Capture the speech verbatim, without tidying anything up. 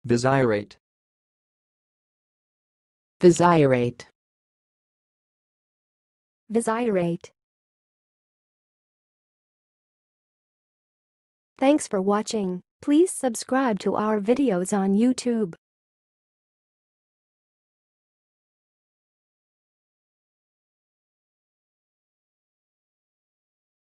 vizierate, vizierate, vizierate. Thanks for watching. Please subscribe to our videos on YouTube.